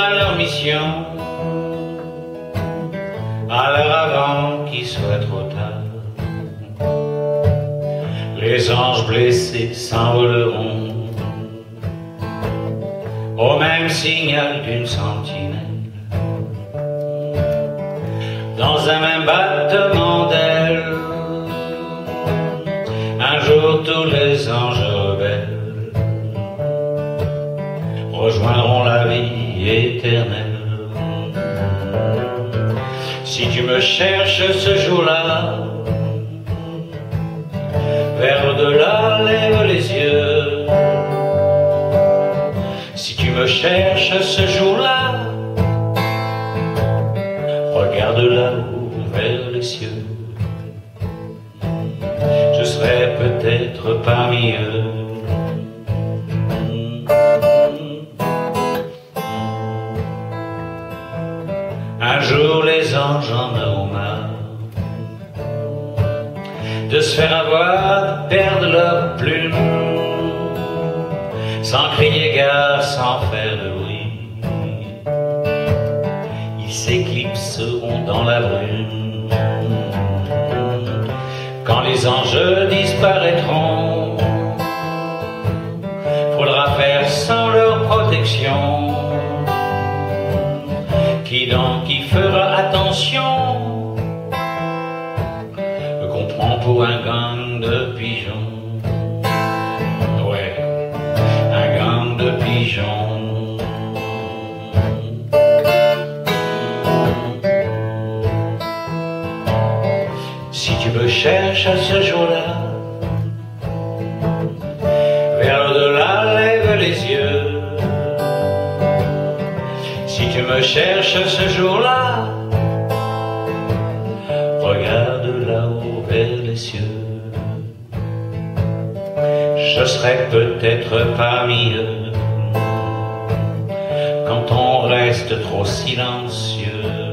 à leur mission, alors avant qu'il soit trop tard, les anges blessés s'envoleront au même signal d'une sentinelle, dans un même battement d'ailes. Un jour tous les anges rebelles rejoindront la vie éternelle. Si tu me cherches ce jour-là, vers au-delà, lève les yeux. Si tu me cherches ce jour-là, regarde là-haut vers les cieux. Je serai peut-être parmi eux. Un jour les anges en auront marre de se faire avoir, de perdre leur plume, sans crier gare, sans faire de bruit. Ils s'éclipseront dans la brume. Quand les anges disparaîtront, faudra faire sans leur protection. Qui donc y fera attention, qu'on prend pour un gang de pigeons? Ouais, un gang de pigeons. Si tu me cherches à ce jour-là, vers l'au-delà, lève les yeux. Si tu me cherches ce jour-là, regarde là-haut vers les cieux. Je serai peut-être parmi eux quand on reste trop silencieux.